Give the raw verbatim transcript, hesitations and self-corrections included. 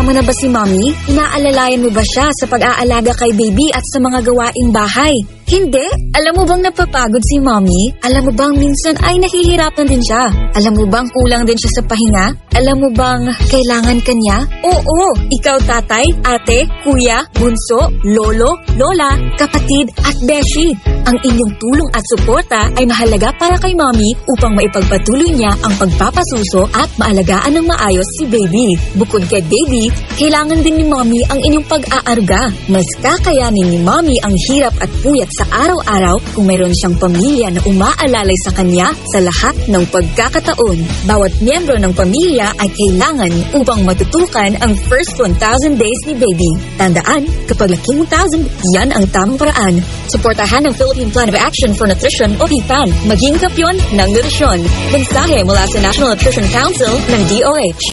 Kasama na ba si mommy? Inaalalayan mo ba siya sa pag-aalaga kay baby at sa mga gawaing bahay? Hindi. Alam mo bang napapagod si mommy? Alam mo bang minsan ay nahihirapan din siya? Alam mo bang kulang din siya sa pahinga? Alam mo bang kailangan kanya? Oo, ikaw tatay, ate, kuya, bunso, lolo, lola, kapatid at beshi. Ang inyong tulong at suporta ay mahalaga para kay mommy upang maipagpatuloy niya ang pagpapasuso at maalagaan ng maayos si baby. Bukod kay baby, kailangan din ni mommy ang inyong pag-aaruga. Mas kakayanin ni mommy ang hirap at puyat sa araw-araw kung mayroon siyang pamilya na umaalalay sa kanya sa lahat ng pagkakataon. Bawat miyembro ng pamilya ay kailangan upang matutukan ang first one thousand days ni baby. Tandaan, kapag laki mo one thousand, yan ang tamang paraan. Suportahan ng Philippine Plan of Action for Nutrition o P P A N. Maging kapyon ng nutrisyon. Mensahe mula sa National Nutrition Council ng D O H.